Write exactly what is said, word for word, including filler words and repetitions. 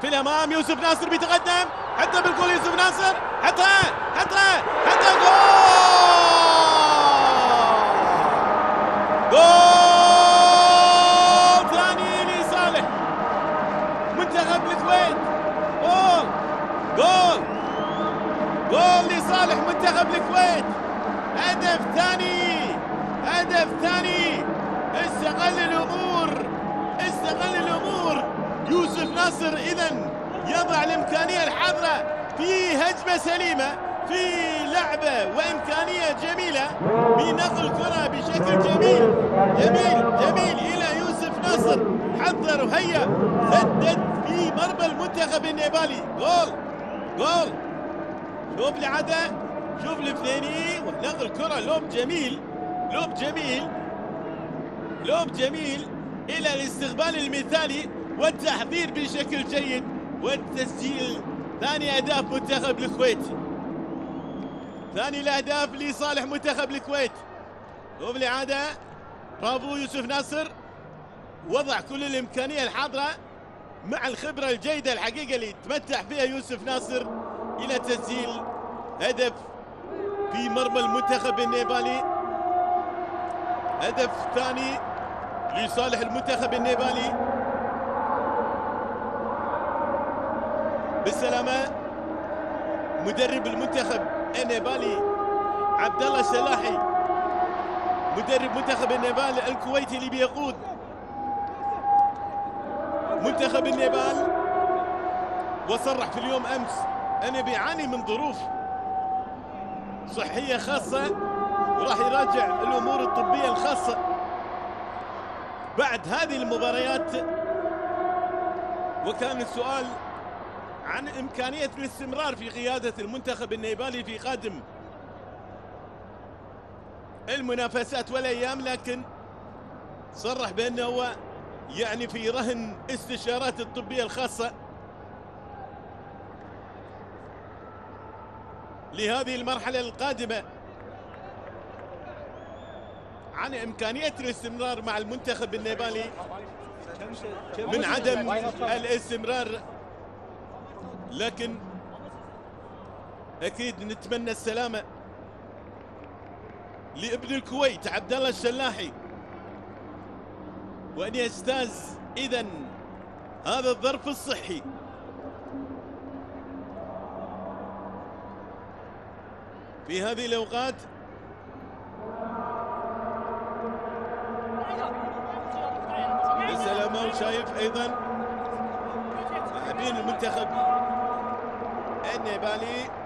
في الامام. يوسف ناصر بيتقدم، حتى بالجول يوسف ناصر، حتى حتى حتى جول جول ثاني لصالح منتخب الكويت. جول جول جول لصالح منتخب الكويت. هدف ثاني هدف ثاني. استغل الامور استغل الامور يوسف ناصر. اذا يضع الامكانيه الحاضره في هجمه سليمه، في لعبه وامكانيه جميله بنقل كره بشكل جميل جميل جميل الى يوسف ناصر. حضر وهيا، سدد في مرمى المنتخب النيبالي. جول جول. شوف العاده، شوف الفليني ونقل كره. لوب جميل لوب جميل لوب جميل الى الاستقبال المثالي والتحضير بشكل جيد والتسجيل. ثاني اهداف منتخب الكويت، ثاني الاهداف لصالح منتخب الكويت. شوف الاعاده، برافو يوسف ناصر، وضع كل الامكانيه الحاضره مع الخبره الجيده الحقيقه اللي يتمتع فيها يوسف ناصر الى تسجيل هدف في مرمى المنتخب النيبالي. هدف ثاني لصالح المنتخب النيبالي. بالسلامة مدرب المنتخب النيبالي عبد الله الشلاحي، مدرب منتخب النيبال الكويتي اللي بيقود منتخب النيبال. وصرح في اليوم امس انه بيعاني من ظروف صحية خاصة وراح يراجع الامور الطبية الخاصة بعد هذه المباريات. وكان السؤال عن إمكانية الاستمرار في قيادة المنتخب النيبالي في قادم المنافسات والأيام، لكن صرح بأنه هو يعني في رهن استشارات الطبية الخاصة لهذه المرحلة القادمة عن إمكانية الاستمرار مع المنتخب النيبالي من عدم الاستمرار. لكن اكيد نتمنى السلامه لابن الكويت عبد الله الشلاحي، وان يجتاز اذا هذا الظرف الصحي. في هذه الاوقات بالسلامه. وشايف ايضا لاعبين المنتخب النيبالي